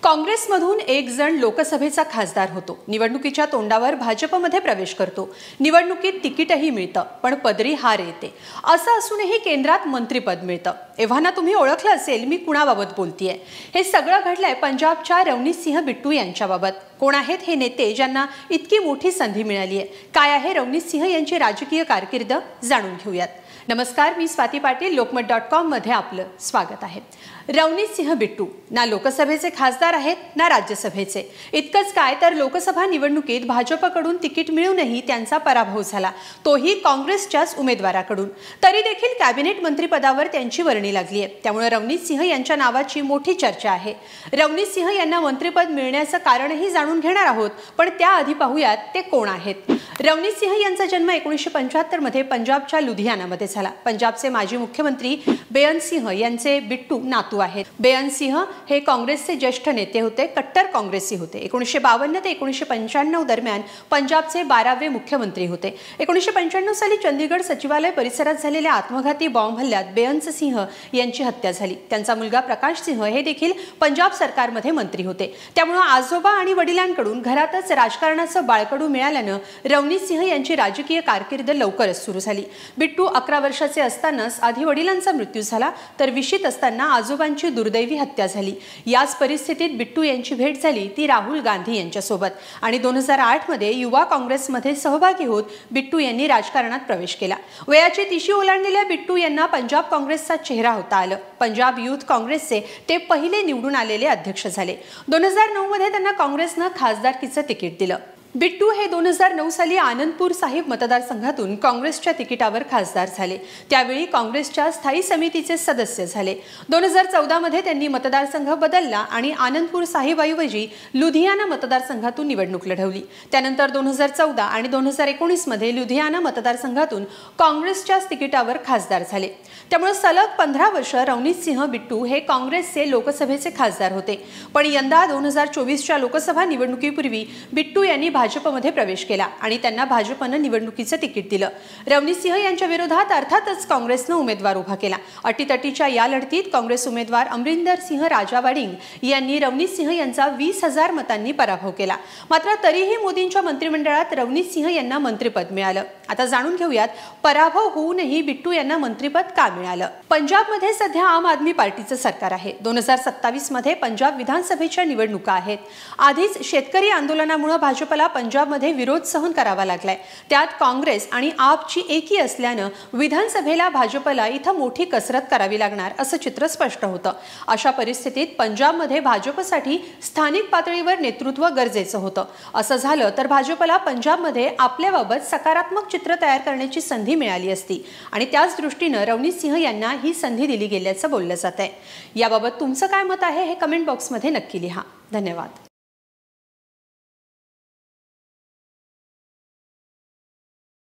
काँग्रेसमधून एक जण लोकसभेचा खासदार होतो, निवडणुकीच्या तोंडावर भाजपमध्ये प्रवेश करतो, निवडणुकीत तिकीटही मिळतं, पण पदरी हार येते। असं असूनही केंद्रात मंत्रिपद मिळतं। एव्हाना तुम्ही ओळखलं असेल मी कुणाबाबत बोलतेय। हे सगळं घडलंय पंजाबच्या रवनीत सिंह बिट्टू यांच्याबाबत। कोण आहेत हे नेते ज्यांना इतकी मोठी संधी मिळाली आहे? काय आहे रवनीत सिंह यांची राजकीय कारकीर्द? जाणून घेऊयात। नमस्कार, मी स्वाती पाटील, लोकमत.com मध्ये आपलं स्वागत आहे। रवनीत सिंह बिट्टू ना लोकसभेचे खासदार आहेत ना राज्यसभेचे। इतकंच काय तर लोकसभा निवडणुकीत भाजपकडून तिकीट मिळूनही त्यांचा पराभव झाला, तोही काँग्रेसच्याच उमेदवाराकडून। तरी देखील कॅबिनेट मंत्रिपदावर त्यांची वर्णी लागली आहे। त्यामुळे रवनीत सिंह यांच्या नावाची मोठी चर्चा आहे। रवनीत सिंह यांना मंत्रिपद मिळण्याचं कारणही जाणून घेणार आहोत, पण त्याआधी पाहूयात ते कोण आहेत। रवनीत सिंह यांचा जन्म 1975 मध्ये पंजाबच्या लुधियानामध्ये झाला। पंजाबचे माजी मुख्यमंत्री बेअंत सिंह यांचे बिट्टू नातू आहेत। बेअंत सिंह हे काँग्रेसचे ज्येष्ठ नेते होते, कट्टर काँग्रेसी होते। 1952 ते 1995 दरम्यान पंजाबचे 12वे मुख्यमंत्री होते। 1995 साली चंदीगड सचिवालय परिसरात झालेल्या आत्मघाती बॉम्ब हल्ल्यात बेअंत सिंह यांची हत्या झाली। त्यांचा मुलगा प्रकाश सिंह हे देखील पंजाब सरकारमध्ये मंत्री होते। त्यामुळे आजोबा आणि वडिलांकडून घरातच राजकारणाचं बाळकडू मिळाल्यानं रवनीत सिंह यांची राजकीय कारकीर्द लवकरच सुरू झाली। बिट्टू 11 वर्षाचे असतानाच आधी वडिलांचा मृत्यू झाला, तर 20शीत असताना आजोबांची दुर्दैवी हत्या झाली। याच परिस्थितीत बिट्टू यांची भेट झाली ती राहुल गांधी यांच्यासोबत, आणि 2008 मध्ये युवा काँग्रेसमध्ये सहभागी होत बिट्टू यांनी राजकारणात प्रवेश केला। वयाची तिशी ओलांडलेल्या बिट्टू यांना पंजाब काँग्रेसचा चेहरा होता आलं। पंजाब युथ काँग्रेसचे ते पहिले निवडून आलेले अध्यक्ष झाले। 2009 मध्ये त्यांना काँग्रेसनं खासदारकीचं तिकीट दिलं। बिट्टू हे 2009 साली आनंदपूर साहिब मतदारसंघातून काँग्रेसच्या तिकिटावर खासदार झाले। त्यावेळी काँग्रेसच्या स्थायी समितीचे सदस्य झाले। 2014 मध्ये त्यांनी मतदारसंघ बदलला आणि आनंदपूर साहिबऐवजी लुधियाना मतदारसंघातून निवडणूक लढवली। त्यानंतर 2014 आणि 2019 मध्ये लुधियाना मतदारसंघातून काँग्रेसच्याच तिकिटावर खासदार झाले। त्यामुळे सलग 15 वर्ष रवनीत सिंह बिट्टू हे काँग्रेसचे लोकसभेचे खासदार होते। पण यंदा 2024च्या लोकसभा निवडणुकीपूर्वी बिट्टू यांनी भाजपमध्ये प्रवेश केला आणि त्यांना भाजपनं निवडणुकीचं तिकीट दिलं। रवनीत सिंह यांच्या विरोधात अर्थातच काँग्रेसनं उमेदवार उभा केला। अटीतटीच्या या लढतीत काँग्रेस उमेदवार अमरिंदर सिंह राजावाडिंग यांनी रवनीत सिंह यांचा 20,000 मतांनी पराभव केला। मात्र तरीही मोदींच्या मंत्रिमंडळात रवनीत सिंह यांना मंत्रिपद मिळालं। आता जाणून घेऊयात पराभव होऊनही बिट्टू यांना मंत्रिपद का मिळालं। पंजाबमध्ये सध्या आम आदमी पार्टीचं सरकार आहे। 2027 मध्ये पंजाब विधानसभेच्या निवडणुका आहेत। आधीच शेतकरी आंदोलनामुळे भाजपला पंजाबमध्ये विरोध सहन करावा लागलाय। त्यात काँग्रेस आणि आपची एकी असल्यानं विधानसभेला भाजपला इथं मोठी कसरत करावी लागणार असं चित्र स्पष्ट होतं। अशा परिस्थितीत पंजाबमध्ये भाजपसाठी स्थानिक पातळीवर नेतृत्व गरजेचं होतं। असं झालं तर भाजपला पंजाबमध्ये आपल्याबाबत सकारात्मक चित्र तयार करण्याची संधी मिळाली असती, आणि त्याच दृष्टीनं रवनीत सिंह यांना ही संधी दिली गेल्याचं बोललं जात आहे। याबाबत तुमचं काय मत आहे हे कमेंट बॉक्समध्ये नक्की लिहा। धन्यवाद।